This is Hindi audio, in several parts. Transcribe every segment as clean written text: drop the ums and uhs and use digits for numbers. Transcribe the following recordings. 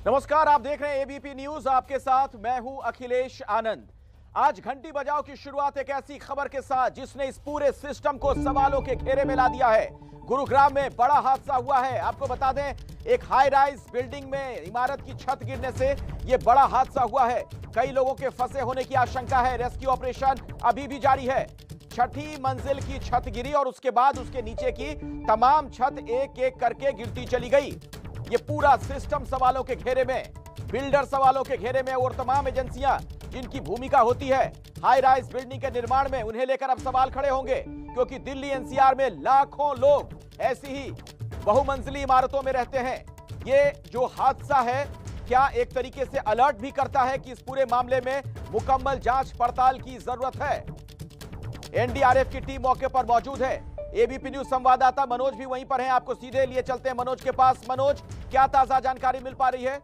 नमस्कार, आप देख रहे हैं एबीपी न्यूज। आपके साथ मैं हूं अखिलेश आनंद। आज घंटी बजाओ की शुरुआत एक ऐसी खबर के साथ जिसने इस पूरे सिस्टम को सवालों के घेरे में ला दिया है। गुरुग्राम में बड़ा हादसा हुआ है। आपको बता दें, एक हाई राइज बिल्डिंग में इमारत की छत गिरने से यह बड़ा हादसा हुआ है। कई लोगों के फंसे होने की आशंका है। रेस्क्यू ऑपरेशन अभी भी जारी है। छठी मंजिल की छत गिरी और उसके बाद उसके नीचे की तमाम छत एक एक करके गिरती चली गई। ये पूरा सिस्टम सवालों के घेरे में, बिल्डर सवालों के घेरे में और तमाम एजेंसियां जिनकी भूमिका होती है हाई राइज बिल्डिंग के निर्माण में, उन्हें लेकर अब सवाल खड़े होंगे। क्योंकि दिल्ली एनसीआर में लाखों लोग ऐसी ही बहुमंजिली इमारतों में रहते हैं। ये जो हादसा है, क्या एक तरीके से अलर्ट भी करता है कि इस पूरे मामले में मुकम्मल जांच पड़ताल की जरूरत है। एनडीआरएफ की टीम मौके पर मौजूद है। एबीपी न्यूज संवाददाता मनोज भी वहीं पर हैं। आपको सीधे लिए चलते हैं मनोज के पास। मनोज, क्या ताजा जानकारी मिल पा रही है?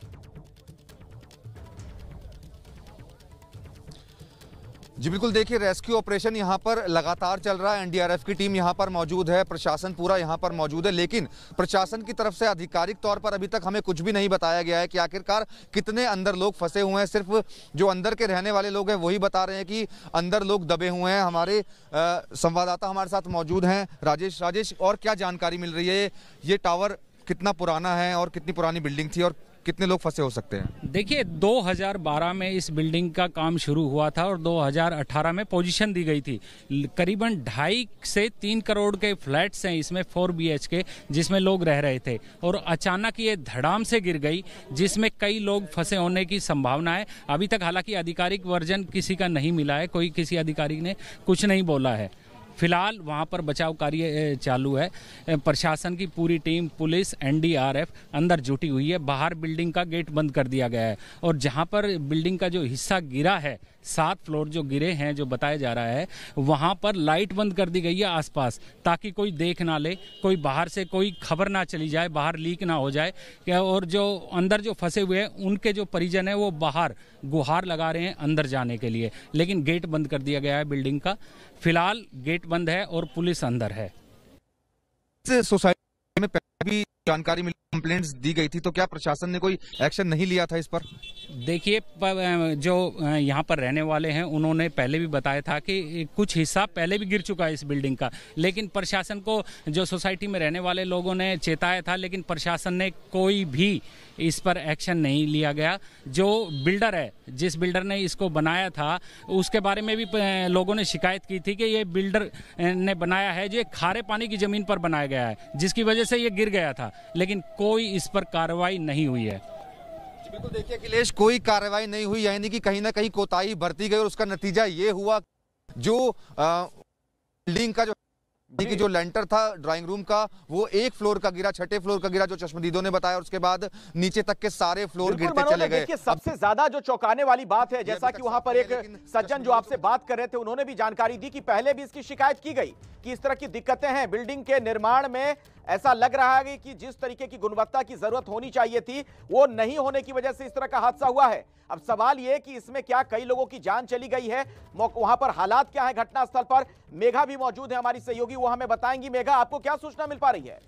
जी बिल्कुल, देखिए रेस्क्यू ऑपरेशन यहाँ पर लगातार चल रहा है। एनडीआरएफ की टीम यहाँ पर मौजूद है, प्रशासन पूरा यहाँ पर मौजूद है। लेकिन प्रशासन की तरफ से आधिकारिक तौर पर अभी तक हमें कुछ भी नहीं बताया गया है कि आखिरकार कितने अंदर लोग फंसे हुए हैं। सिर्फ जो अंदर के रहने वाले लोग हैं वही बता रहे हैं कि अंदर लोग दबे हुए हैं। हमारे संवाददाता हमारे साथ मौजूद हैं, राजेश, और क्या जानकारी मिल रही है? ये टावर कितना पुराना है और कितनी पुरानी बिल्डिंग थी और कितने लोग फंसे हो सकते हैं? देखिए, 2012 में इस बिल्डिंग का काम शुरू हुआ था और 2018 में पोजीशन दी गई थी। करीबन 2.5 से 3 करोड़ के फ्लैट्स हैं इसमें, 4 BHK, जिसमें लोग रह रहे थे और अचानक ये धड़ाम से गिर गई, जिसमें कई लोग फंसे होने की संभावना है। अभी तक हालांकि आधिकारिक वर्जन किसी का नहीं मिला है, कोई किसी अधिकारी ने कुछ नहीं बोला है। फिलहाल वहां पर बचाव कार्य चालू है। प्रशासन की पूरी टीम, पुलिस, एनडीआरएफ अंदर जुटी हुई है। बाहर बिल्डिंग का गेट बंद कर दिया गया है और जहां पर बिल्डिंग का जो हिस्सा गिरा है, 7 फ्लोर जो गिरे हैं, जो बताया जा रहा है, वहां पर लाइट बंद कर दी गई है आसपास, ताकि कोई देख ना ले, कोई बाहर से कोई खबर ना चली जाए, बाहर लीक ना हो जाए। और जो अंदर जो फंसे हुए हैं उनके जो परिजन है वो बाहर गुहार लगा रहे हैं अंदर जाने के लिए, लेकिन गेट बंद कर दिया गया है बिल्डिंग का। फिलहाल गेट बंद है और पुलिस अंदर है। सोसाइटी में पहले भी जानकारी मिली, कंप्लेंट्स दी गई थी, तो क्या प्रशासन ने कोई एक्शन नहीं लिया था इस पर? देखिए, जो यहाँ पर रहने वाले हैं उन्होंने पहले भी बताया था कि कुछ हिस्सा पहले भी गिर चुका है इस बिल्डिंग का, लेकिन प्रशासन को, जो सोसाइटी में रहने वाले लोगों ने चेताया था, लेकिन प्रशासन ने कोई भी इस पर एक्शन नहीं लिया गया। जो बिल्डर है, जिस बिल्डर ने इसको बनाया था, उसके बारे में भी लोगों ने शिकायत की थी कि ये बिल्डर ने बनाया है जो खारे पानी की जमीन पर बनाया गया है, जिसकी वजह से ये गिर गया था, लेकिन कोई इस पर कार्रवाई नहीं हुई है। बिल्कुल, देखिए अखिलेश, कोई कार्रवाई नहीं हुई, यानी कि कहीं ना कहीं कोताही बरती गई और उसका नतीजा ये हुआ जो बिल्डिंग का जो लेंटर था ड्राइंग रूम का, वो 1 फ्लोर का गिरा, 6ठे फ्लोर का गिरा, जो चश्मदीदों ने बताया। और उसके बाद नीचे तक के सारे फ्लोर गिरते चले गए। देखिए, सबसे ज्यादा जो चौंकाने वाली बात है, जैसा कि वहां पर एक सज्जन जो आपसे बात कर रहे थे, उन्होंने भी जानकारी दी कि पहले भी इसकी शिकायत की गई कि इस तरह की दिक्कतें हैं बिल्डिंग के निर्माण में। ऐसा लग रहा है कि जिस तरीके की गुणवत्ता की जरूरत होनी चाहिए थी, वो नहीं होने की वजह से इस तरह का हादसा हुआ है। अब सवाल यह कि इसमें क्या कई लोगों की जान चली गई है? वहां पर हालात क्या है घटनास्थल पर? मेघा भी मौजूद है, हमारी सहयोगी, वो हमें बताएंगी। मेघा, आपको क्या सूचना मिल पा रही है?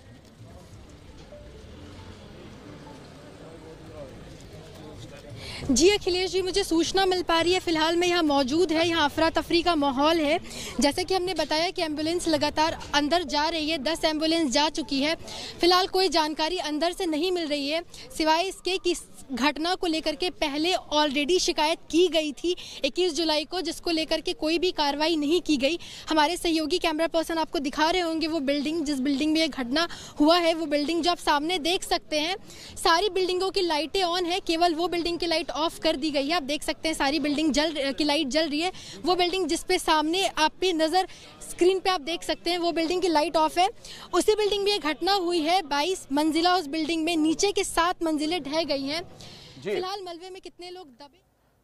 जी अखिलेश जी, मुझे सूचना मिल पा रही है। फिलहाल मैं यहाँ मौजूद है, यहाँ अफरा तफरी का माहौल है। जैसे कि हमने बताया कि एम्बुलेंस लगातार अंदर जा रही है, 10 एम्बुलेंस जा चुकी है। फिलहाल कोई जानकारी अंदर से नहीं मिल रही है, सिवाय इसके कि घटना को लेकर के पहले ऑलरेडी शिकायत की गई थी 21 जुलाई को, जिसको लेकर के कोई भी कार्रवाई नहीं की गई। हमारे सहयोगी कैमरा पर्सन आपको दिखा रहे होंगे वो बिल्डिंग, जिस बिल्डिंग में ये घटना हुआ है, वो बिल्डिंग जो आप सामने देख सकते हैं। सारी बिल्डिंगों की लाइटें ऑन है, केवल वो बिल्डिंग की लाइट ऑफ कर दी गई है। आप देख सकते हैं सारी बिल्डिंग की लाइट जल रही है। वो बिल्डिंग जिसपे सामने आप पे नजर स्क्रीन पे आप देख सकते हैं, वो बिल्डिंग की लाइट ऑफ है। उसी बिल्डिंग में ये घटना हुई है। 22 मंजिला उस बिल्डिंग में, नीचे के 7 मंजिलें ढह गई हैं। फिलहाल मलबे में कितने लोग दबे,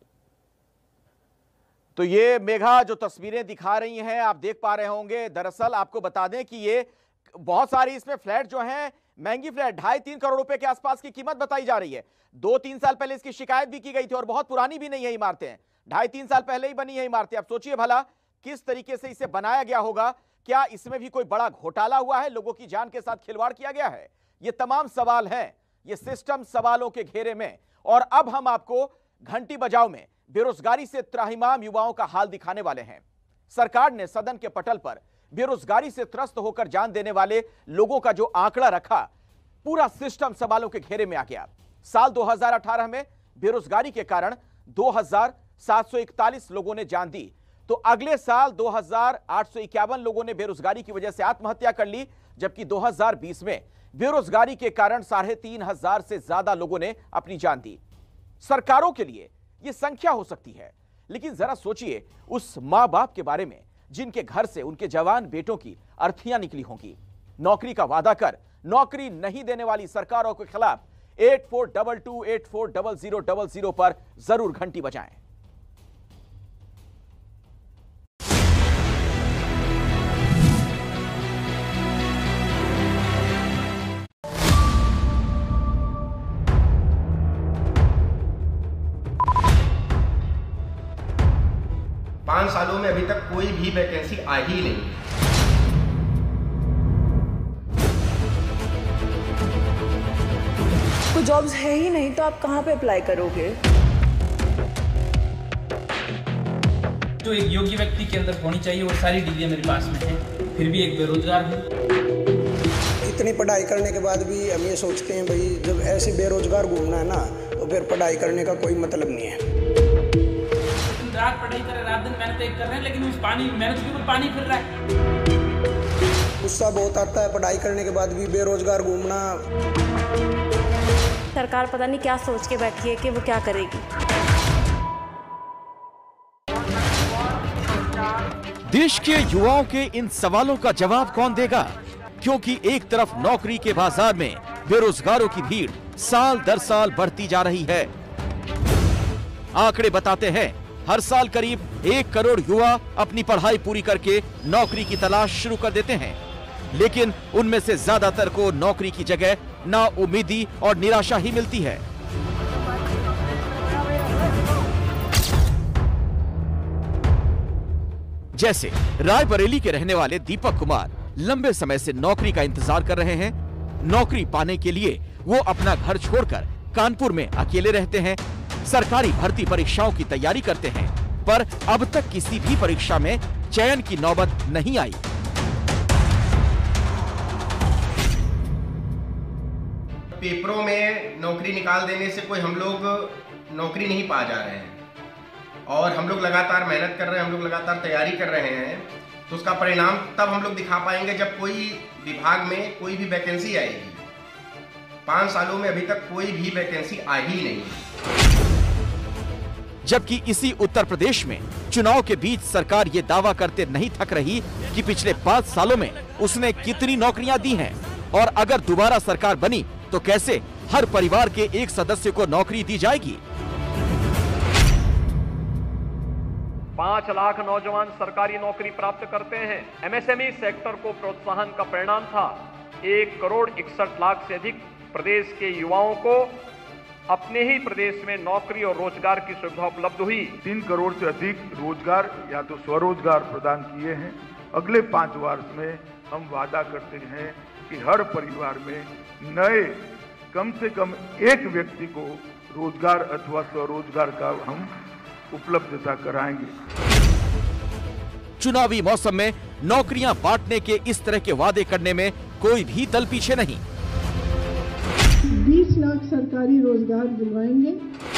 तो ये मेघा जो तस्वीरें दिखा रही हैं आप देख पा रहे होंगे। दरअसल आपको बता दें कि ये बहुत सारी इसमें फ्लैट जो हैं, महंगी फ्लैट, 2.5-3 करोड़ रुपए के आसपास की कीमत बताई जा रही है। 2-3 साल पहले इसकी शिकायत भी की गई थी और बहुत पुरानी भी नहीं है इमारतें, 2.5-3 साल पहले ही बनी है इमारतें। आप सोचिए भला किस तरीके से इसे बनाया गया होगा। क्या इसमें भी कोई बड़ा घोटाला हुआ है, लोगों की जान के साथ खिलवाड़ किया गया है? ये तमाम सवाल हैं ये सिस्टम सवालों के घेरे में। और अब हम आपको घंटी बजाओ में बेरोजगारी से त्राहिमाम युवाओं का हाल दिखाने वाले हैं। सरकार ने सदन के पटल पर बेरोजगारी से त्रस्त होकर जान देने वाले लोगों का जो आंकड़ा रखा, पूरा सिस्टम सवालों के घेरे में आ गया। साल 2018 में बेरोजगारी के कारण 2741 लोगों ने जान दी, तो अगले साल 2851 लोगों ने बेरोजगारी की वजह से आत्महत्या कर ली, जबकि 2020 में बेरोजगारी के कारण 3500 से ज्यादा लोगों ने अपनी जान दी। सरकारों के लिए यह संख्या हो सकती है, लेकिन जरा सोचिए उस मां बाप के बारे में जिनके घर से उनके जवान बेटों की अर्थियां निकली होंगी। नौकरी का वादा कर नौकरी नहीं देने वाली सरकारों के खिलाफ 8422840000 पर जरूर घंटी बजाएं। पांच सालों में अभी तक कोई भी वैकेंसी आई ही नहीं। कोई जॉब्स है ही नहीं तो आप कहाँ पे अप्लाई करोगे? जो एक योग्य व्यक्ति के अंदर होनी चाहिए वो सारी डिग्रियां मेरे पास में है, फिर भी एक बेरोजगार हूँ। इतनी पढ़ाई करने के बाद भी हम ये सोचते हैं भाई जब ऐसे बेरोजगार घूमना है ना तो फिर पढ़ाई करने का कोई मतलब नहीं है। रात पढ़ाई कर रहे, रात दिन मेहनत कर रहे हैं, लेकिन उस मेहनत के ऊपर पानी फिर रहा है। गुस्सा बहुत आता है पढ़ाई करने के बाद भी बेरोजगार घूमना। सरकार पता नहीं क्या सोच के बैठी है कि वो क्या करेगी। देश के युवाओं के इन सवालों का जवाब कौन देगा, क्योंकि एक तरफ नौकरी के बाजार में बेरोजगारों की भीड़ साल दर साल बढ़ती जा रही है। आंकड़े बताते हैं हर साल करीब 1 करोड़ युवा अपनी पढ़ाई पूरी करके नौकरी की तलाश शुरू कर देते हैं, लेकिन उनमें से ज्यादातर को नौकरी की जगह नाउम्मीदी और निराशा ही मिलती है। जैसे रायबरेली के रहने वाले दीपक कुमार लंबे समय से नौकरी का इंतजार कर रहे हैं। नौकरी पाने के लिए वो अपना घर छोड़कर कानपुर में अकेले रहते हैं। सरकारी भर्ती परीक्षाओं की तैयारी करते हैं, पर अब तक किसी भी परीक्षा में चयन की नौबत नहीं आई। पेपरों में नौकरी निकाल देने से कोई हम लोग नौकरी नहीं पा जा रहे हैं, और हम लोग लगातार मेहनत कर रहे हैं, हम लोग लगातार तैयारी कर रहे हैं, तो उसका परिणाम तब हम लोग दिखा पाएंगे जब कोई विभाग में कोई भी वैकेंसी आएगी। 5 सालों में अभी तक कोई भी वैकेंसी आई ही नहीं। जबकि इसी उत्तर प्रदेश में चुनाव के बीच सरकार ये दावा करते नहीं थक रही कि पिछले 5 सालों में उसने कितनी नौकरियां दी हैं, और अगर दोबारा सरकार बनी तो कैसे हर परिवार के एक सदस्य को नौकरी दी जाएगी। 5 लाख नौजवान सरकारी नौकरी प्राप्त करते हैं। एमएसएमई सेक्टर को प्रोत्साहन का परिणाम था 1,61,00,000 से अधिक प्रदेश के युवाओं को अपने ही प्रदेश में नौकरी और रोजगार की सुविधा उपलब्ध हुई। 3 करोड़ से अधिक रोजगार या तो स्वरोजगार प्रदान किए हैं। अगले 5 वर्ष में हम वादा करते हैं कि हर परिवार में नए कम से कम एक व्यक्ति को रोजगार अथवा स्वरोजगार का हम उपलब्धता कराएंगे। चुनावी मौसम में नौकरियां बांटने के इस तरह के वादे करने में कोई भी दल पीछे नहीं। 20 लाख सरकारी रोजगार दिलवाएंगे।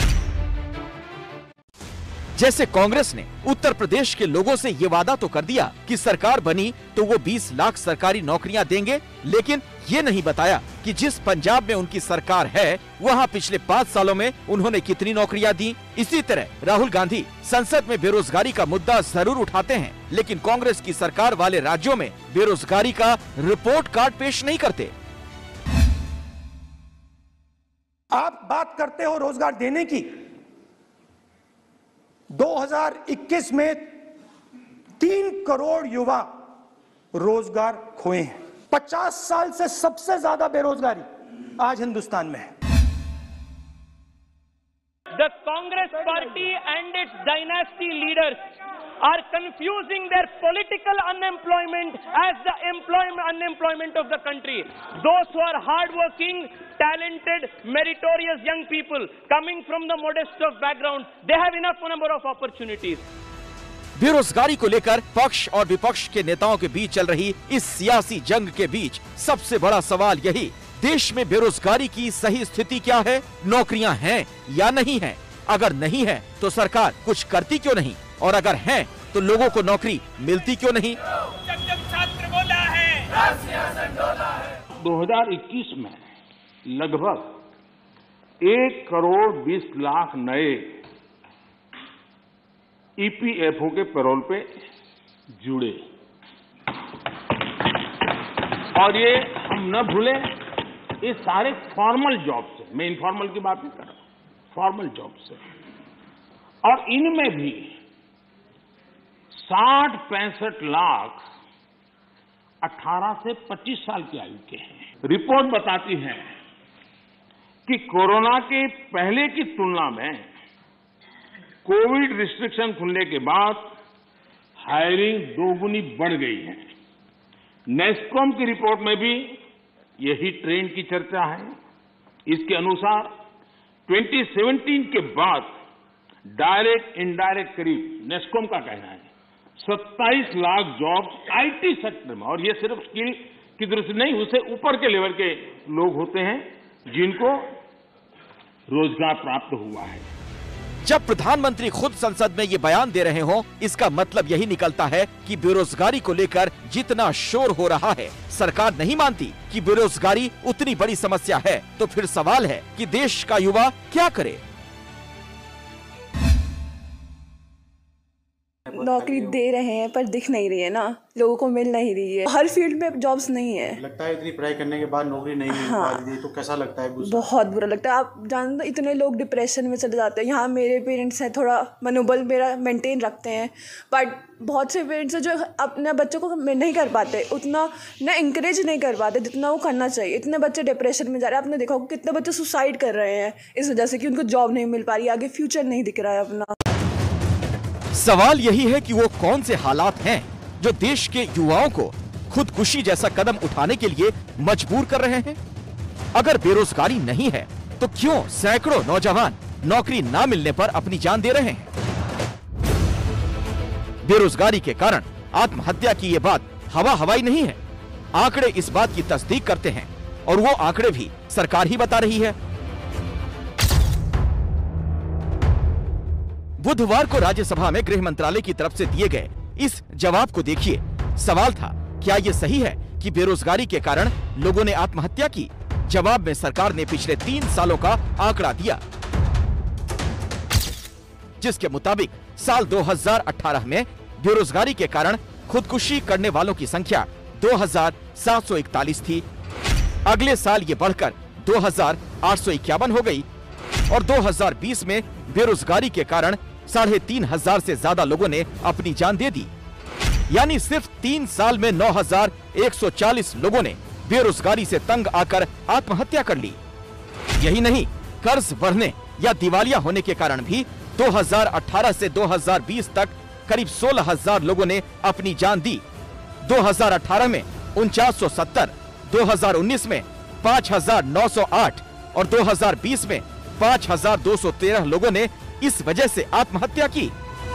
जैसे कांग्रेस ने उत्तर प्रदेश के लोगों से ये वादा तो कर दिया कि सरकार बनी तो वो 20 लाख सरकारी नौकरियां देंगे, लेकिन ये नहीं बताया कि जिस पंजाब में उनकी सरकार है वहां पिछले 5 सालों में उन्होंने कितनी नौकरियां दी। इसी तरह राहुल गांधी संसद में बेरोजगारी का मुद्दा जरूर उठाते हैं, लेकिन कांग्रेस की सरकार वाले राज्यों में बेरोजगारी का रिपोर्ट कार्ड पेश नहीं करते। आप बात करते हो रोजगार देने की। 2021 में 3 करोड़ युवा रोजगार खोए हैं। 50 साल से सबसे ज्यादा बेरोजगारी आज हिंदुस्तान में है। The Congress party and its dynasty leaders are confusing their political unemployment as the unemployment of the country. Those who are hardworking, talented, meritorious young people coming from the modest of background, they have enough number of opportunities. बेरोजगारी को लेकर पक्ष और विपक्ष के नेताओं के बीच चल रही इस सियासी जंग के बीच सबसे बड़ा सवाल यही, देश में बेरोजगारी की सही स्थिति क्या है? नौकरियां हैं या नहीं हैं? अगर नहीं है तो सरकार कुछ करती क्यों नहीं, और अगर है तो लोगों को नौकरी मिलती क्यों नहीं? छात्र बोला है 2021 में लगभग 1 करोड़ 20 लाख नए ईपीएफओ के पैरोल पे जुड़े, और ये हम न भूले, ये सारे फॉर्मल जॉब से, मैं इनफॉर्मल की बात नहीं कर रहा, फॉर्मल जॉब से, और इनमें भी 60-65 लाख 18 से 25 साल की आयु के हैं। रिपोर्ट बताती है कि कोरोना के पहले की तुलना में कोविड रिस्ट्रिक्शन खुलने के बाद हायरिंग दोगुनी बढ़ गई है। नेस्कॉम की रिपोर्ट में भी यही ट्रेंड की चर्चा है। इसके अनुसार 2017 के बाद डायरेक्ट इनडायरेक्ट करीब, नेस्कॉम का कहना है, 27 लाख जॉब्स आईटी सेक्टर में, और ये सिर्फ स्किल की दृष्टि नहीं, उससे ऊपर के लेवल के लोग होते हैं जिनको रोजगार प्राप्त हुआ है। जब प्रधानमंत्री खुद संसद में ये बयान दे रहे हों, इसका मतलब यही निकलता है कि बेरोजगारी को लेकर जितना शोर हो रहा है, सरकार नहीं मानती कि बेरोजगारी उतनी बड़ी समस्या है। तो फिर सवाल है कि देश का युवा क्या करे? नौकरी दे रहे हैं पर दिख नहीं रही है ना, लोगों को मिल नहीं रही है, हर फील्ड में जॉब्स नहीं है। लगता है इतनी पढ़ाई करने के बाद नौकरी नहीं मिल पा रही है, तो कैसा लगता है? बहुत बुरा लगता है। आप जानते हो इतने लोग डिप्रेशन में चले जाते हैं। यहाँ मेरे पेरेंट्स हैं, थोड़ा मनोबल मेरा मेंटेन रखते हैं, बट बहुत से पेरेंट्स हैं जो अपने बच्चों को नहीं कर पाते, उतना ना इंकरेज नहीं कर पाते जितना वो करना चाहिए। इतने बच्चे डिप्रेशन में जा रहे हैं। आपने देखा होगा कितने बच्चे सुसाइड कर रहे हैं इस वजह से कि उनको जॉब नहीं मिल पा रही, आगे फ्यूचर नहीं दिख रहा है अपना। सवाल यही है कि वो कौन से हालात हैं जो देश के युवाओं को खुदकुशी जैसा कदम उठाने के लिए मजबूर कर रहे हैं? अगर बेरोजगारी नहीं है तो क्यों सैकड़ों नौजवान नौकरी ना मिलने पर अपनी जान दे रहे हैं? बेरोजगारी के कारण आत्महत्या की ये बात हवाई नहीं है। आंकड़े इस बात की तस्दीक करते हैं, और वो आंकड़े भी सरकार ही बता रही है। बुधवार को राज्यसभा में गृह मंत्रालय की तरफ से दिए गए इस जवाब को देखिए। सवाल था, क्या यह सही है कि बेरोजगारी के कारण लोगों ने आत्महत्या की? जवाब में सरकार ने पिछले 3 सालों का आंकड़ा दिया, जिसके मुताबिक साल 2018 में बेरोजगारी के कारण खुदकुशी करने वालों की संख्या 2741 थी। अगले साल ये बढ़कर 2851 हो गई, और 2020 में बेरोजगारी के कारण 3500 से ज्यादा लोगों ने अपनी जान दे दी। यानी सिर्फ 3 साल में 9140 लोगों ने बेरोजगारी से तंग आकर आत्महत्या कर ली। यही नहीं, कर्ज बढ़ने या दिवालिया होने के कारण भी 2018 से 2020 तक करीब 16000 लोगों ने अपनी जान दी। 2018 में 4970, 2019 में 5908 और 2020 में 5213 लोगों ने इस वजह से आत्महत्या की।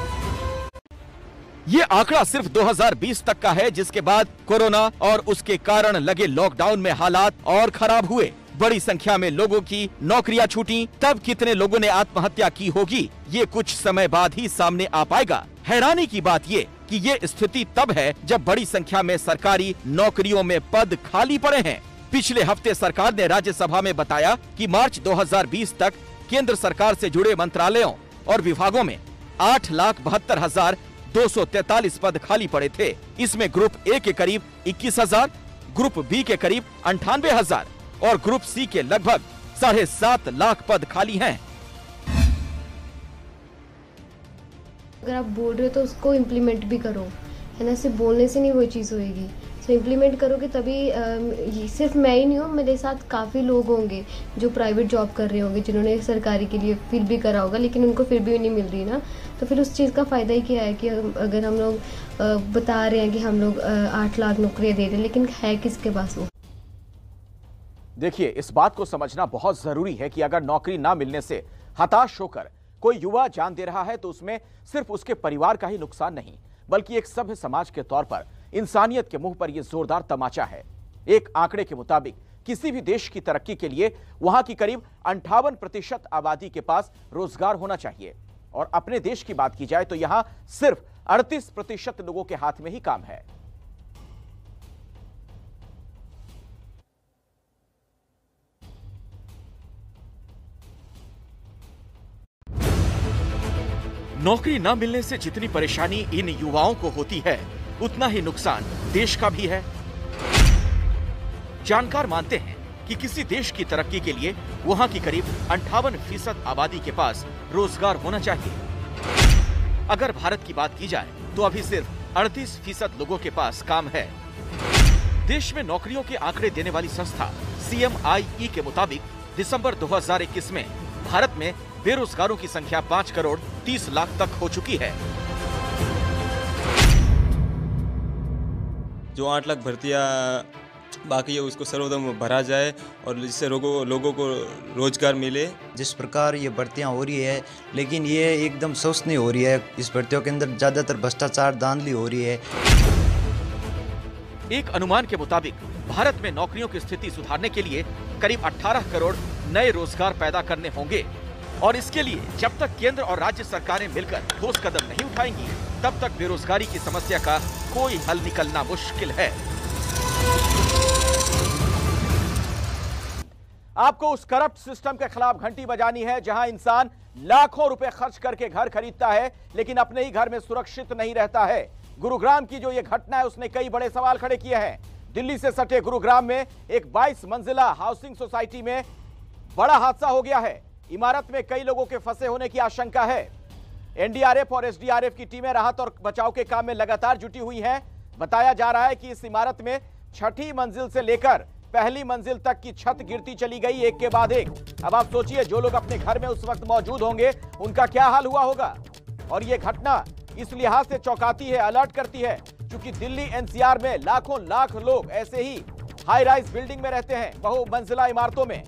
ये आंकड़ा सिर्फ 2020 तक का है, जिसके बाद कोरोना और उसके कारण लगे लॉकडाउन में हालात और खराब हुए। बड़ी संख्या में लोगों की नौकरियां छूटी। तब कितने लोगों ने आत्महत्या की होगी, ये कुछ समय बाद ही सामने आ पाएगा। हैरानी की बात ये कि ये स्थिति तब है जब बड़ी संख्या में सरकारी नौकरियों में पद खाली पड़े हैं। पिछले हफ्ते सरकार ने राज्यसभा में बताया कि मार्च 2020 तक केंद्र सरकार से जुड़े मंत्रालयों और विभागों में 8,72,243 पद खाली पड़े थे। इसमें ग्रुप ए के करीब 21,000, ग्रुप बी के करीब 98,000 और ग्रुप सी के लगभग 7.5 लाख पद खाली हैं। अगर आप बोल रहे हो तो उसको इम्प्लीमेंट भी करो, है ना। सिर्फ बोलने से नहीं वो चीज़ होएगी, तो इम्प्लीमेंट करोगे तभी। सिर्फ मैं ही नहीं हूँ, मेरे साथ काफ़ी लोग होंगे जो प्राइवेट जॉब कर रहे होंगे, जिन्होंने सरकारी के लिए फिर भी करा होगा, लेकिन उनको फिर भी नहीं मिल रही ना। तो फिर उस चीज़ का फ़ायदा ही क्या है कि अगर हम लोग बता रहे हैं कि हम लोग 8 लाख नौकरियाँ दे रहे हैं, लेकिन है किसके पास वो? देखिए, इस बात को समझना बहुत जरूरी है कि अगर नौकरी ना मिलने से हताश होकर कोई युवा जान दे रहा है तो उसमें सिर्फ उसके परिवार का ही नुकसान नहीं, बल्कि एक सभ्य समाज के तौर पर इंसानियत के मुंह पर यह जोरदार तमाचा है। एक आंकड़े के मुताबिक किसी भी देश की तरक्की के लिए वहां की करीब 58% आबादी के पास रोजगार होना चाहिए, और अपने देश की बात की जाए तो यहां सिर्फ 38% लोगों के हाथ में ही काम है। नौकरी न मिलने से जितनी परेशानी इन युवाओं को होती है, उतना ही नुकसान देश का भी है। जानकार मानते हैं कि किसी देश की तरक्की के लिए वहां की करीब 58% आबादी के पास रोजगार होना चाहिए। अगर भारत की बात की जाए तो अभी सिर्फ 38% लोगों के पास काम है। देश में नौकरियों के आंकड़े देने वाली संस्था CMIE के मुताबिक दिसंबर 2021 में भारत में बेरोजगारों की संख्या 5 करोड़ 30 लाख तक हो चुकी है। जो 8 लाख भर्तियां बाकी है उसको सर्वोदम भरा जाए और जिससे लोगों को रोजगार मिले। जिस प्रकार ये भर्तियां हो रही है, लेकिन ये एकदम स्वस्थ नहीं हो रही है। इस भर्तियों के अंदर ज्यादातर भ्रष्टाचार, धांधली हो रही है। एक अनुमान के मुताबिक भारत में नौकरियों की स्थिति सुधारने के लिए करीब 18 करोड़ नए रोजगार पैदा करने होंगे, और इसके लिए जब तक केंद्र और राज्य सरकारें मिलकर ठोस कदम नहीं उठाएंगी, तब तक बेरोजगारी की समस्या का कोई हल निकलना मुश्किल है। आपको उस करप्ट सिस्टम के खिलाफ घंटी बजानी है जहां इंसान लाखों रुपए खर्च करके घर खरीदता है लेकिन अपने ही घर में सुरक्षित नहीं रहता है। गुरुग्राम की जो ये घटना है उसने कई बड़े सवाल खड़े किए हैं। दिल्ली से सटे गुरुग्राम में एक 22 मंजिला हाउसिंग सोसाइटी में बड़ा हादसा हो गया है। इमारत में कई लोगों के फंसे होने की आशंका है। एनडीआरएफ और एसडीआरएफ की टीमें राहत और बचाव के काम में लगातार जुटी हुई हैं। बताया जा रहा है कि इस इमारत में 6ठी मंजिल से लेकर पहली मंजिल तक की छत गिरती चली गई, एक के बाद एक। अब आप सोचिए, जो लोग अपने घर में उस वक्त मौजूद होंगे उनका क्या हाल हुआ होगा। और यह घटना इस लिहाज से चौंकाती है, अलर्ट करती है, क्योंकि दिल्ली एनसीआर में लाखों लाख लोग ऐसे ही हाई राइज बिल्डिंग में रहते हैं, बहुमंजिला इमारतों में।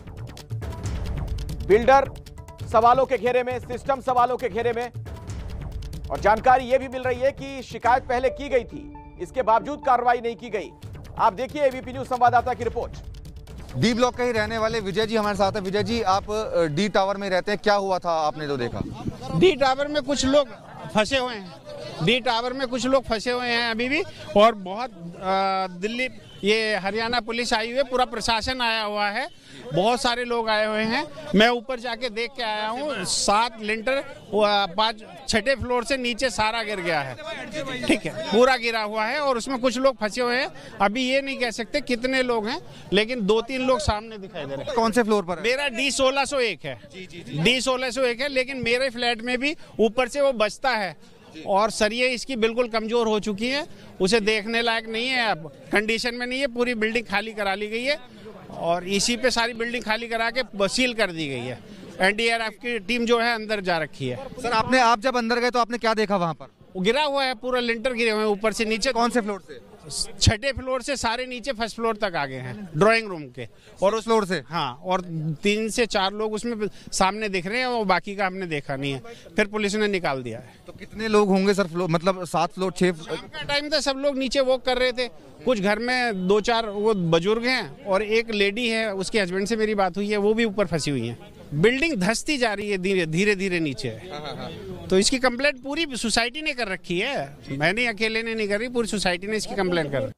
बिल्डर सवालों के घेरे में, सिस्टम सवालों के घेरे में, और जानकारी यह भी मिल रही है कि शिकायत पहले की गई थी, इसके बावजूद कार्रवाई नहीं की गई। आप देखिए एबीपी न्यूज संवाददाता की रिपोर्ट। डी ब्लॉक के ही रहने वाले विजय जी हमारे साथ है। विजय जी, आप डी टावर में रहते हैं, क्या हुआ था आपने जो देखा? डी टावर में कुछ लोग फंसे हुए हैं। डी टावर में कुछ लोग फंसे हुए हैं अभी भी, और बहुत दिल्ली ये हरियाणा पुलिस आई हुई है, पूरा प्रशासन आया हुआ है, बहुत सारे लोग आए हुए हैं। मैं ऊपर जाके देख के आया हूँ, 7 लिंटर 6ठे फ्लोर से नीचे सारा गिर गया है। ठीक है, पूरा गिरा हुआ है और उसमें कुछ लोग फंसे हुए हैं। अभी ये नहीं कह सकते कितने लोग हैं, लेकिन 2-3 लोग सामने दिखाई दे रहे हैं। कौन से फ्लोर पर है? मेरा D1601 है। D1601 है, लेकिन मेरे फ्लैट में भी ऊपर से वो बचता है और सरिये इसकी बिल्कुल कमजोर हो चुकी है, उसे देखने लायक नहीं है, अब कंडीशन में नहीं है। पूरी बिल्डिंग खाली करा ली गई है और इसी पे सारी बिल्डिंग खाली करा के सील कर दी गई है। एनडीआरएफ की टीम जो है अंदर जा रखी है। सर, आप जब अंदर गए तो आपने क्या देखा वहाँ पर? गिरा हुआ है, पूरा लिंटर गिरे हुए हैं ऊपर से नीचे। कौन से फ्लोर से? 6ठे फ्लोर से सारे नीचे फर्स्ट फ्लोर तक आ गए हैं, ड्राइंग रूम के। और उस फ्लोर से? हाँ, और 3 से 4 लोग उसमें सामने दिख रहे हैं, और बाकी का हमने देखा नहीं है, फिर पुलिस ने निकाल दिया है। तो कितने लोग होंगे सर फ्लोर, मतलब 7 फ्लोर 6? टाइम था, सब लोग नीचे वॉक कर रहे थे। कुछ घर में 2-4 वो बुजुर्ग हैं और एक लेडी है, उसके हस्बैंड से मेरी बात हुई है, वो भी ऊपर फंसी हुई है। बिल्डिंग धंसती जा रही है धीरे धीरे नीचे। तो इसकी कंप्लेंट पूरी सोसाइटी ने कर रखी है, मैंने अकेले ने नहीं करी, पूरी सोसाइटी ने इसकी कंप्लेंट कर।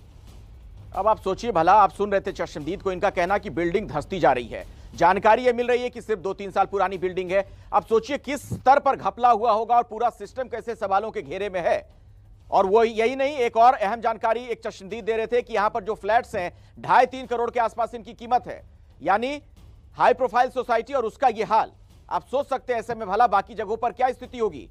अब आप सोचिए भला, आप सुन रहे थे चश्मदीद को, इनका कहना कि बिल्डिंग धंसती जा रही है। जानकारी ये मिल रही है कि सिर्फ 2-3 साल पुरानी बिल्डिंग है। अब सोचिए किस स्तर पर घपला हुआ होगा और पूरा सिस्टम कैसे सवालों के घेरे में है। और वो यही नहीं, एक और अहम जानकारी एक चश्मदीद दे रहे थे कि यहां पर जो फ्लैट्स हैं 2.5-3 करोड़ के आसपास इनकी कीमत है, यानी हाई प्रोफाइल सोसाइटी, और उसका ये हाल। आप सोच सकते हैं ऐसे में भला बाकी जगहों पर क्या स्थिति होगी।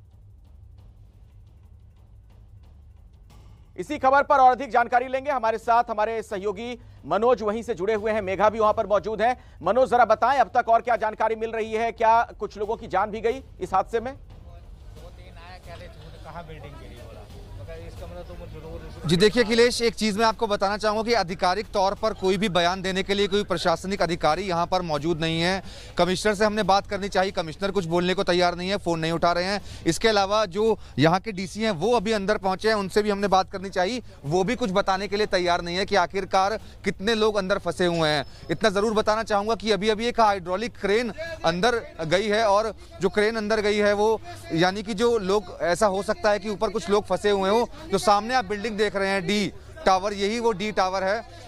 इसी खबर पर और अधिक जानकारी लेंगे, हमारे साथ हमारे सहयोगी मनोज वहीं से जुड़े हुए हैं, मेघा भी वहां पर मौजूद है। मनोज, जरा बताएं अब तक और क्या जानकारी मिल रही है, क्या कुछ लोगों की जान भी गई इस हादसे में? जी देखिए अखिलेश, एक चीज मैं आपको बताना चाहूंगा कि आधिकारिक तौर पर कोई भी बयान देने के लिए कोई प्रशासनिक अधिकारी यहां पर मौजूद नहीं है। कमिश्नर से हमने बात करनी चाहिए, कमिश्नर कुछ बोलने को तैयार नहीं है, फोन नहीं उठा रहे हैं। इसके अलावा जो यहां के डीसी हैं वो अभी अंदर पहुंचे हैं, उनसे भी हमने बात करनी चाहिए, वो भी कुछ बताने के लिए तैयार नहीं है कि आखिरकार कितने लोग अंदर फंसे हुए हैं। इतना जरूर बताना चाहूंगा कि अभी अभी एक हाइड्रोलिक क्रेन अंदर गई है, और जो क्रेन अंदर गई है वो यानी कि जो लोग, ऐसा हो सकता है कि ऊपर कुछ लोग फंसे हुए हो। जो सामने आप बिल्डिंग देख रहे हैं डी टावर, यही वो डी टावर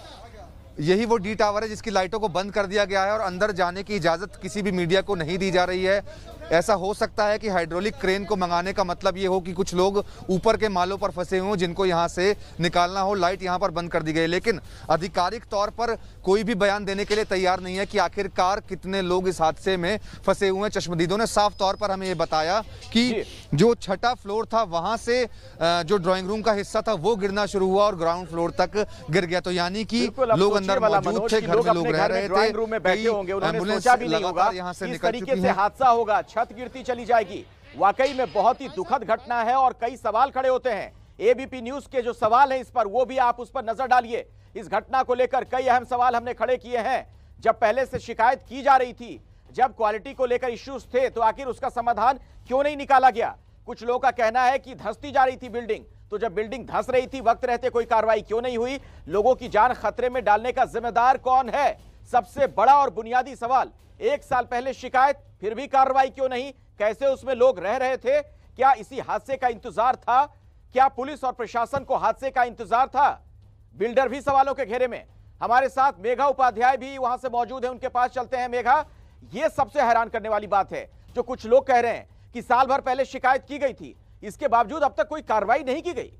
है जिसकी लाइटों को बंद कर दिया गया है और अंदर जाने की इजाजत किसी भी मीडिया को नहीं दी जा रही है। ऐसा हो सकता है कि हाइड्रोलिक क्रेन को मंगाने का मतलब ये हो कि कुछ लोग ऊपर के मालों पर फंसे हुए जिनको यहां से निकालना हो। लाइट यहां पर बंद कर दी गई, लेकिन आधिकारिक तौर पर कोई भी बयान देने के लिए तैयार नहीं है कि आखिरकार कितने लोग इस हादसे में फंसे हुए हैं। चश्मदीदों ने साफ तौर पर हमें ये बताया कि जो छठा फ्लोर था वहां से जो ड्राइंग रूम का हिस्सा था वो गिरना शुरू हुआ और ग्राउंड फ्लोर तक गिर गया। तो यानी कि लोग अंदर मौजूद थे, घर में लोग रह रहे थे, रूम में बैठे होंगे, उन्होंने सोचा भी नहीं होगा यहाँ से इस तरीके से हादसा होगा, छत गिरती चली जाएगी। वाकई में बहुत ही दुखद घटना है और कई सवाल खड़े होते हैं। एबीपी न्यूज के जो सवाल हैं इस पर, वो भी आप उस पर नजर डालिए। इस घटना को लेकर कई अहम सवाल हमने खड़े किए हैं। जब पहले से शिकायत की जा रही थी, जब क्वालिटी को लेकर इश्यूज थे, तो आखिर उसका समाधान क्यों नहीं निकाला गया? कुछ लोगों का कहना है कि धंसती जा रही थी बिल्डिंग, तो जब बिल्डिंग धंस रही थी वक्त रहते कोई कार्रवाई क्यों नहीं हुई? लोगों की जान खतरे में डालने का जिम्मेदार कौन है? सबसे बड़ा और बुनियादी सवाल। 1 साल पहले शिकायत, फिर भी कार्रवाई क्यों नहीं? कैसे उसमें लोग रह रहे थे? क्या इसी हादसे का इंतजार था? क्या पुलिस और प्रशासन को हादसे का इंतजार था? बिल्डर भी सवालों के घेरे में। हमारे साथ मेघा उपाध्याय भी वहां से मौजूद है, उनके पास चलते हैं। मेघा, यह सबसे हैरान करने वाली बात है जो कुछ लोग कह रहे हैं कि साल भर पहले शिकायत की गई थी, इसके बावजूद अब तक कोई कार्रवाई नहीं की गई।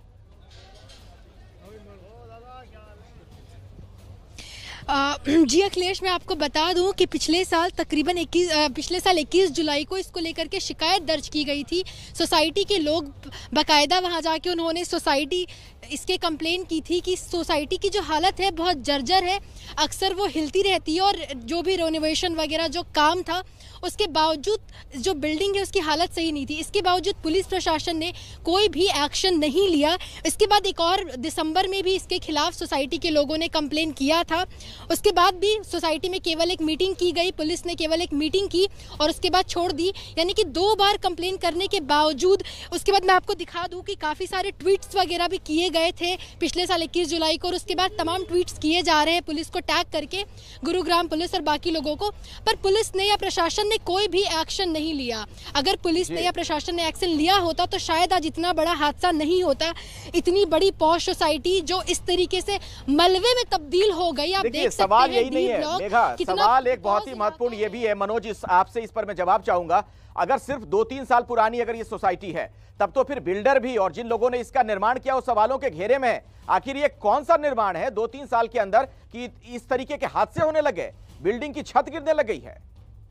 जी अखिलेश, मैं आपको बता दूं कि पिछले साल 21 जुलाई को इसको लेकर के शिकायत दर्ज की गई थी। सोसाइटी के लोग बाकायदा वहां जाके उन्होंने इसके कंप्लेन की थी कि सोसाइटी की जो हालत है बहुत जर्जर है, अक्सर वो हिलती रहती है और जो भी रेनोवेशन वगैरह जो काम था उसके बावजूद जो बिल्डिंग है उसकी हालत सही नहीं थी। इसके बावजूद पुलिस प्रशासन ने कोई भी एक्शन नहीं लिया। इसके बाद एक और दिसंबर में भी इसके खिलाफ सोसाइटी के लोगों ने कंप्लेन किया था। उसके बाद भी सोसाइटी में केवल एक मीटिंग की गई, पुलिस ने केवल एक मीटिंग की और उसके बाद छोड़ दी। यानी कि 2 बार कंप्लेन करने के बावजूद, उसके बाद मैं आपको दिखा दूं कि काफ़ी सारे ट्वीट्स वगैरह भी किए गए थे पिछले साल 21 जुलाई को, और उसके बाद तमाम ट्वीट्स किए जा रहे हैं पुलिस को टैग करके, गुरुग्राम पुलिस और बाकी लोगों को, पर पुलिस ने या प्रशासन ने कोई भी एक्शन नहीं लिया। अगर पुलिस ने या प्रशासन ने एक्शन लिया होता तो शायद आज इतना बड़ा हादसा नहीं होता। इतनी बड़ी पॉश सोसाइटी जो इस तरीके से मलबे में तब्दील हो गई, आप देख सकते हैं। सवाल यही नहीं है मेघा, सवाल एक बहुत ही महत्वपूर्ण ये भी है। मनोज, आपसे इस पर मैं जवाब चाहूंगा। अगर सिर्फ 2-3 साल पुरानी अगर ये सोसाइटी है, तब तो फिर बिल्डर भी और जिन लोगों ने इसका निर्माण किया वो सवालों के घेरे में है। आखिर ये कौन सा निर्माण है 2-3 साल के अंदर कि इस तरीके के हादसे होने लगे, बिल्डिंग की छत गिरने लग गई है?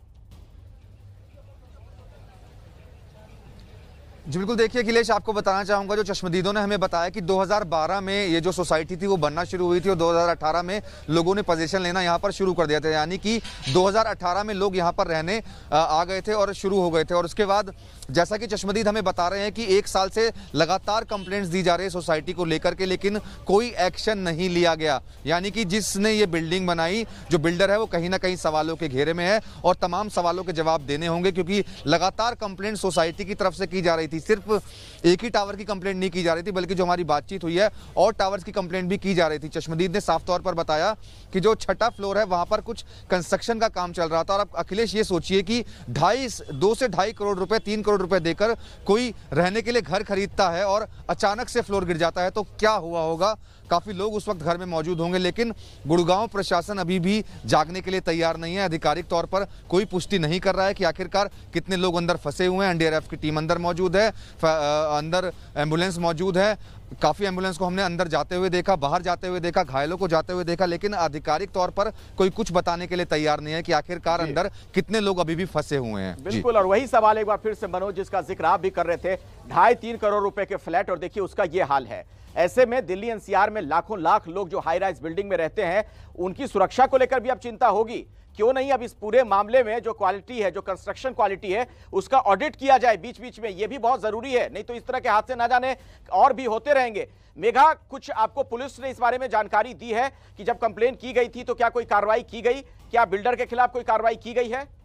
जी बिल्कुल, देखिए अखिलेश, आपको बताना चाहूंगा जो चश्मदीदों ने हमें बताया कि 2012 में ये जो सोसाइटी थी वो बनना शुरू हुई थी और 2018 में लोगों ने पोजीशन लेना यहाँ पर शुरू कर दिया था। यानी कि 2018 में लोग यहाँ पर रहने आ गए थे और शुरू हो गए थे। और उसके बाद जैसा कि चश्मदीद हमें बता रहे हैं कि 1 साल से लगातार कंप्लेंट्स दी जा रही है सोसाइटी को लेकर के, लेकिन कोई एक्शन नहीं लिया गया। यानी कि जिसने ये बिल्डिंग बनाई, जो बिल्डर है, वो कहीं ना कहीं सवालों के घेरे में है और तमाम सवालों के जवाब देने होंगे, क्योंकि लगातार कंप्लेंट सोसाइटी की तरफ से की जा रही थी। सिर्फ एक ही टावर की कंप्लेंट नहीं की जा रही थी, बल्कि जो हमारी बातचीत हुई है और टावर्स की कंप्लेंट भी की जा रही थी। चश्मदीद ने साफ तौर पर बताया कि जो छठा फ्लोर है वहां पर कुछ कंस्ट्रक्शन का काम चल रहा था। और अब अखिलेश ये सोचिए कि 2 से ढाई करोड़ रुपए, 3 करोड़ रुपए देकर कोई रहने के लिए घर खरीदता है और अचानक से फ्लोर गिर जाता है तो क्या हुआ होगा। काफी लोग उस वक्त घर में मौजूद होंगे, लेकिन गुड़गांव प्रशासन अभी भी जागने के लिए तैयार नहीं है। आधिकारिक तौर पर कोई पुष्टि नहीं कर रहा है कि आखिरकार कितने लोग अंदर फंसे हुए हैं। एनडीआरएफ की टीम अंदर मौजूद है, अंदर एम्बुलेंस मौजूद है। काफी एम्बुलेंस को हमने अंदर जाते हुए देखा, बाहर जाते हुए देखा, घायलों को जाते हुए देखा, लेकिन आधिकारिक तौर पर कोई कुछ बताने के लिए तैयार नहीं है कि आखिरकार अंदर कितने लोग अभी भी फंसे हुए हैं। बिल्कुल, और वही सवाल एक बार फिर से मनोज, जिसका जिक्र आप भी कर रहे थे, 2.5-3 करोड़ रुपए के फ्लैट, और देखिए उसका ये हाल है। ऐसे में दिल्ली एनसीआर में लाखों लाख लोग जो हाई राइज बिल्डिंग में रहते हैं, उनकी सुरक्षा को लेकर भी अब चिंता होगी क्यों नहीं अब इस पूरे मामले में जो क्वालिटी है, जो कंस्ट्रक्शन क्वालिटी है, उसका ऑडिट किया जाए बीच बीच में। यह भी बहुत जरूरी है, नहीं तो इस तरह के हादसे ना जाने और भी होते रहेंगे। मेघा, कुछ आपको पुलिस ने इस बारे में जानकारी दी है कि जब कंप्लेन की गई थी तो क्या कोई कार्रवाई की गई? क्या बिल्डर के खिलाफ कोई कार्रवाई की गई है?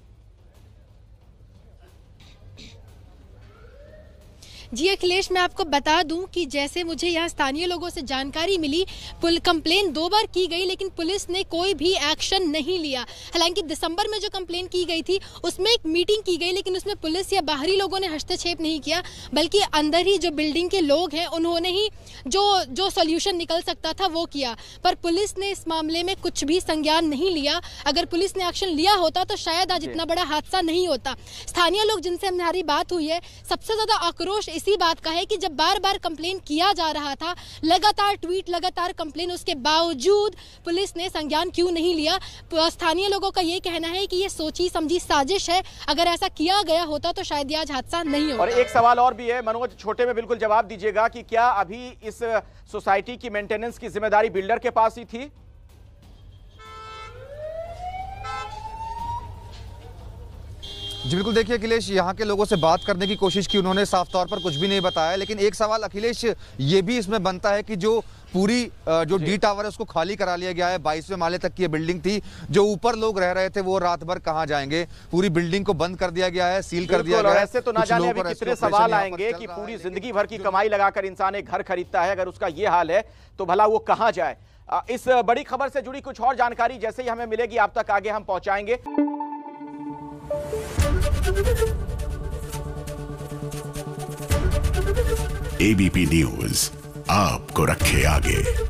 जी अखिलेश, मैं आपको बता दूं कि जैसे मुझे यहाँ स्थानीय लोगों से जानकारी मिली, कंप्लेन 2 बार की गई लेकिन पुलिस ने कोई भी एक्शन नहीं लिया। हालांकि दिसंबर में जो कंप्लेन की गई थी उसमें एक मीटिंग की गई, लेकिन उसमें पुलिस या बाहरी लोगों ने हस्तक्षेप नहीं किया, बल्कि अंदर ही जो बिल्डिंग के लोग हैं उन्होंने ही जो सॉल्यूशन निकल सकता था वो किया। पर पुलिस ने इस मामले में कुछ भी संज्ञान नहीं लिया। अगर पुलिस ने एक्शन लिया होता तो शायद आज इतना बड़ा हादसा नहीं होता। स्थानीय लोग जिनसे हमारी बात हुई है, सबसे ज्यादा आक्रोश इसी बात का है कि जब बार बार कंप्लेन किया जा रहा था, लगातार ट्वीट, लगातार कंप्लेन, उसके बावजूद पुलिस ने संज्ञान क्यों नहीं लिया? स्थानीय लोगों का ये कहना है कि ये सोची समझी साजिश है। अगर ऐसा किया गया होता तो शायद आज हादसा नहीं होता। और एक सवाल और भी है मनोज, छोटे में बिल्कुल जवाब दीजिएगा कि क्या अभी इस सोसाइटी की मेंटेनेंस की जिम्मेदारी बिल्डर के पास ही थी? जी बिल्कुल, देखिए अखिलेश, यहाँ के लोगों से बात करने की कोशिश की, उन्होंने साफ तौर पर कुछ भी नहीं बताया। लेकिन एक सवाल अखिलेश ये भी इसमें बनता है कि जो पूरी जो डी टावर है उसको खाली करा लिया गया है। 22वें माले तक की ये बिल्डिंग थी, जो ऊपर लोग रह रहे थे वो रात भर कहाँ जाएंगे? पूरी बिल्डिंग को बंद कर दिया गया है, सील कर दिया गया है। ऐसे तो ना जाने अभी कितने सवाल आएंगे कि पूरी जिंदगी भर की कमाई लगाकर इंसान एक घर खरीदता है, अगर उसका ये हाल है तो भला वो कहाँ जाए? इस बड़ी खबर से जुड़ी कुछ और जानकारी जैसे ही हमें मिलेगी आप तक आगे हम पहुंचाएंगे। एबीपी न्यूज आपको रखे आगे।